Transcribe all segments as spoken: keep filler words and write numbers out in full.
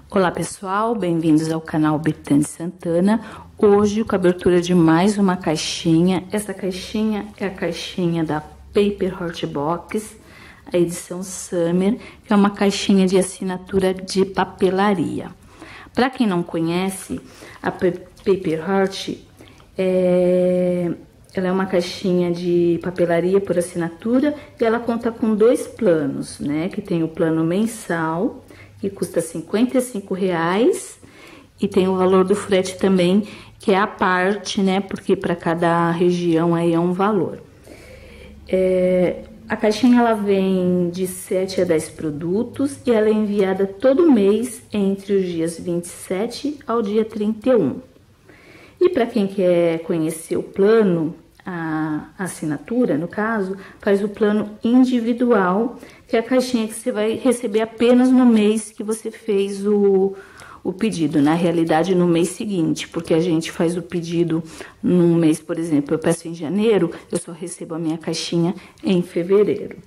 Olá pessoal, bem-vindos ao canal Betânia Santana. Hoje com a abertura de mais uma caixinha. Essa caixinha é a caixinha da Paper Heart Box, a edição Summer, que é uma caixinha de assinatura de papelaria. Para quem não conhece, a Paper Heart é... ela é uma caixinha de papelaria por assinatura e ela conta com dois planos, né? Que tem o plano mensal, que custa cinquenta e cinco reais, e tem o valor do frete também, que é a parte, né? Porque para cada região aí é um valor. É, a caixinha ela vem de sete a dez produtos e ela é enviada todo mês entre os dias vinte e sete ao dia trinta e um. E para quem quer conhecer o plano, a assinatura, no caso, faz o plano individual, que é a caixinha que você vai receber apenas no mês que você fez o, o pedido, na realidade no mês seguinte, porque a gente faz o pedido num mês, por exemplo, eu peço em janeiro, eu só recebo a minha caixinha em fevereiro.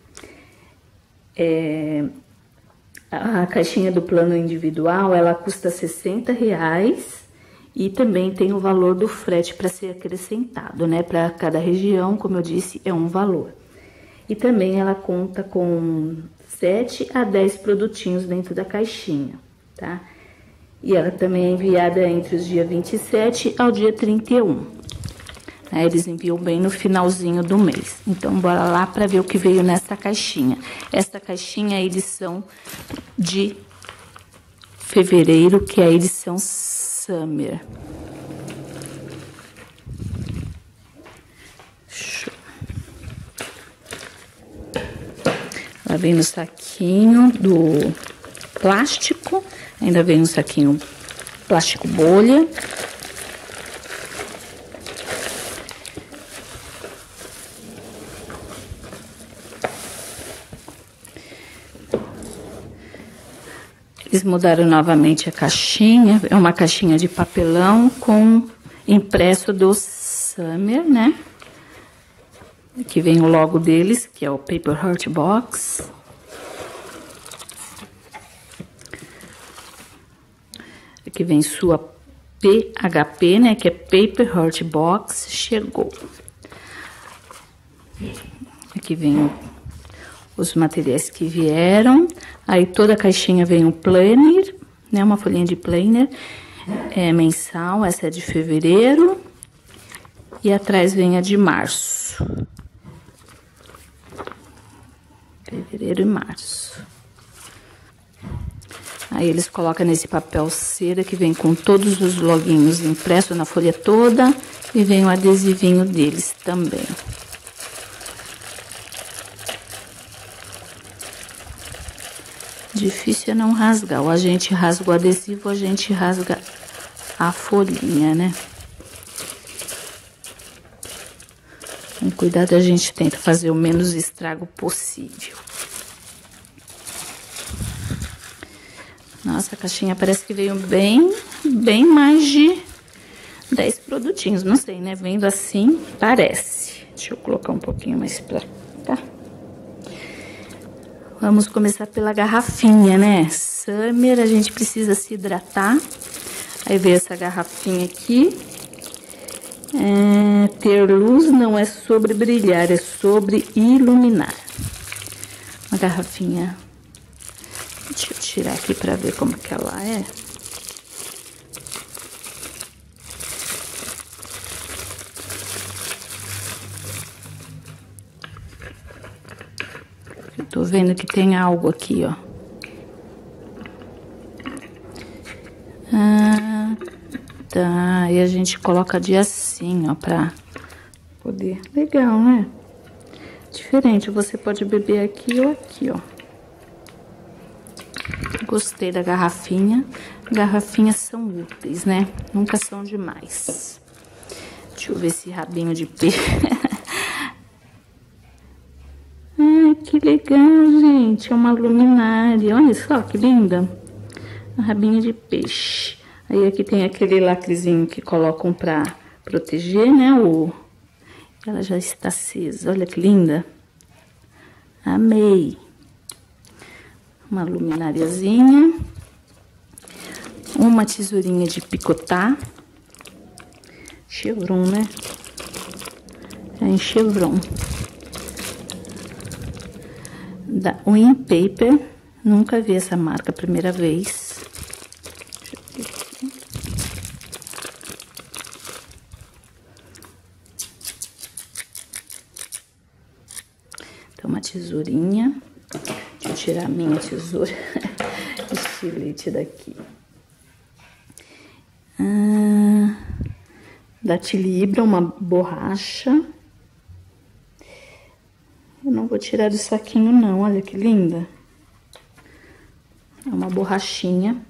É, a caixinha do plano individual, ela custa sessenta reais, e também tem o valor do frete para ser acrescentado, né? Para cada região, como eu disse, é um valor. E também ela conta com sete a dez produtinhos dentro da caixinha, tá? E ela também é enviada entre os dias vinte e sete ao dia trinta e um. Né? Eles enviam bem no finalzinho do mês. Então, bora lá para ver o que veio nessa caixinha. Essa caixinha é a edição de fevereiro, que é a edição Summer. Show. Ela vem no saquinho do plástico, ainda vem no saquinho plástico bolha. Eles mudaram novamente a caixinha, é uma caixinha de papelão com impresso do Summer, né? Aqui vem o logo deles, que é o Paper Heart Box. Aqui vem sua P H P, né? Que é Paper Heart Box, chegou. Aqui vem os materiais que vieram. Aí toda a caixinha vem um planner, né? Uma folhinha de planner é, mensal, essa é de fevereiro. E atrás vem a de março. Fevereiro e março. Aí eles colocam nesse papel cera que vem com todos os loginhos impressos na folha toda. E vem o adesivinho deles também. Difícil é não rasgar. Ou a gente rasga o adesivo, ou a gente rasga a folhinha, né? Com cuidado a gente tenta fazer o menos estrago possível. Nossa, a caixinha parece que veio bem, bem mais de dez produtinhos. Não sei, né? Vendo assim, parece. Deixa eu colocar um pouquinho mais pra cá. Vamos começar pela garrafinha, né? Summer, a gente precisa se hidratar. Aí veio essa garrafinha aqui. É, ter luz não é sobre brilhar, é sobre iluminar. Uma garrafinha. Deixa eu tirar aqui pra ver como que ela é. Eu tô vendo que tem algo aqui, ó. Ah, tá. E a gente coloca de assim, ó, pra poder... Legal, né? Diferente, você pode beber aqui ou aqui, ó. Gostei da garrafinha. Garrafinhas são úteis, né? Nunca são demais. Deixa eu ver esse rabinho de peixe. Ai, que legal, gente. É uma luminária. Olha só que linda. Um rabinho de peixe. Aí aqui tem aquele lacrezinho que colocam pra proteger, né? O... Ela já está acesa. Olha que linda. Amei. Uma luminariazinha. uma tesourinha de picotar, Chevron, né? É em Chevron. Da Win Paper, nunca vi essa marca, primeira vez. Deixa eu ver aqui. Então, uma tesourinha. Deixa eu tirar a minha tesoura, estilete daqui. Ah, da Tilibra, uma borracha. Eu não vou tirar do saquinho não, olha que linda. É uma borrachinha.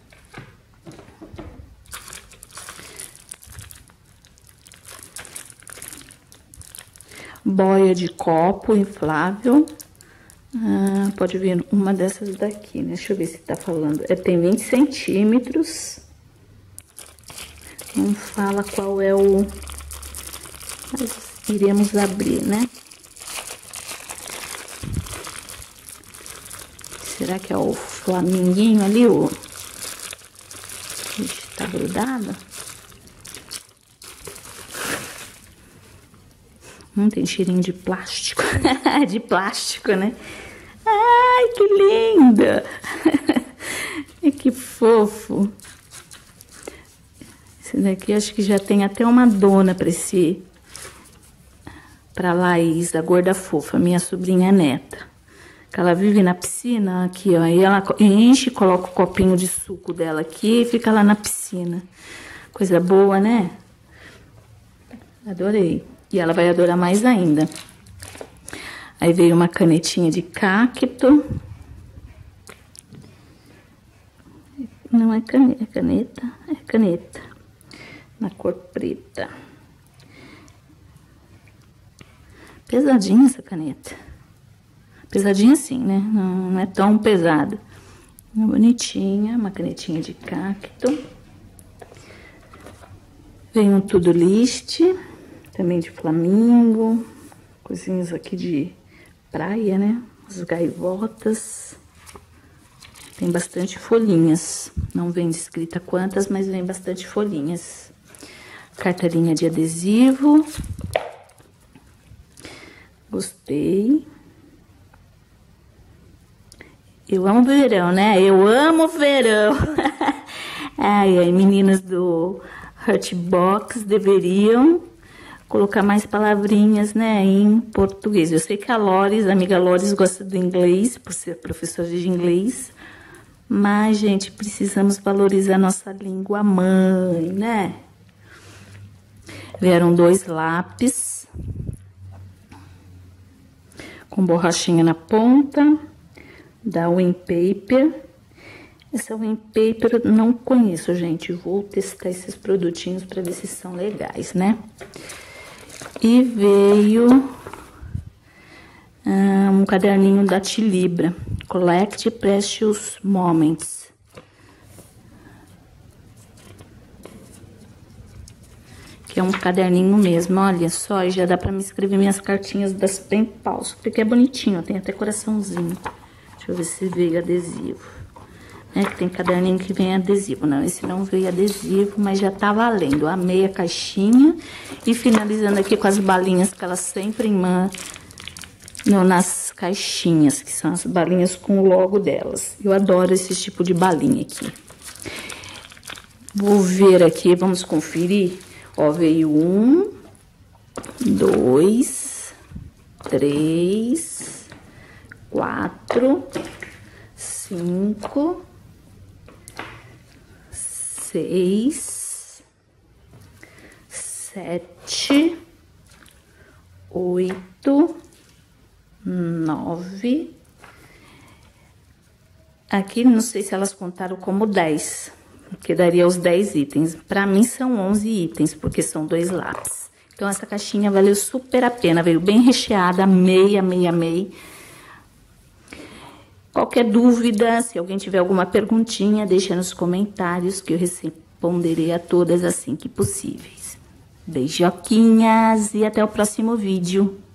Boia de copo inflável. Ah, pode ver uma dessas daqui, né? Deixa eu ver se tá falando. É, tem vinte centímetros. Não fala qual é o... Mas iremos abrir, né? Será que é o flaminguinho ali, o... Ixi, tá grudado? Hum, tem cheirinho de plástico. De plástico, né? Ai, que linda! Que fofo! Esse daqui acho que já tem até uma dona pra esse... Pra Laís, a gorda fofa, minha sobrinha neta. Que ela vive na piscina aqui, ó. E ela enche, coloca o copinho de suco dela aqui e fica lá na piscina. Coisa boa, né? Adorei. E ela vai adorar mais ainda. Aí veio uma canetinha de cacto. Não é caneta, é caneta? É caneta. Na cor preta. Pesadinha essa caneta. Pesadinha sim, né? Não, não é tão pesada. Bonitinha, uma canetinha de cacto. Vem um to-do list, também de flamingo. Coisinhas aqui de praia, né? As gaivotas. Tem bastante folhinhas. Não vem descrita quantas, mas vem bastante folhinhas. Carteirinha de adesivo. Gostei. Eu amo verão, né? Eu amo verão. Ai, ai, meninas do Hurtbox deveriam colocar mais palavrinhas, né, em português. Eu sei que a Lores, a amiga Lores, gosta do inglês, por ser professora de inglês. Mas, gente, precisamos valorizar nossa língua mãe, né? Vieram dois lápis com borrachinha na ponta, da Win Paper. Essa Win Paper eu não conheço, gente. Vou testar esses produtinhos para ver se são legais, né? E veio ah, um caderninho da Tilibra, Collect Precious Moments. Que é um caderninho mesmo, olha só, e já dá pra me escrever minhas cartinhas das pen pals, porque é bonitinho, tem até coraçãozinho. Deixa eu ver se veio adesivo. É que tem caderninho que vem adesivo. Não, esse não veio adesivo, mas já tá valendo. Amei a caixinha. E finalizando aqui com as balinhas que ela sempre manda nas caixinhas, que são as balinhas com o logo delas. Eu adoro esse tipo de balinha aqui. Vou ver aqui, vamos conferir. Ó, veio um, dois, três, quatro, cinco, seis, sete, oito, nove. Aqui não sei se elas contaram como dez, porque daria os dez itens. Para mim são onze itens, porque são dois lápis. Então essa caixinha valeu super a pena, veio bem recheada, amei, amei, amei. Qualquer dúvida, se alguém tiver alguma perguntinha, deixa nos comentários que eu responderei a todas assim que possíveis. Beijoquinhas e até o próximo vídeo.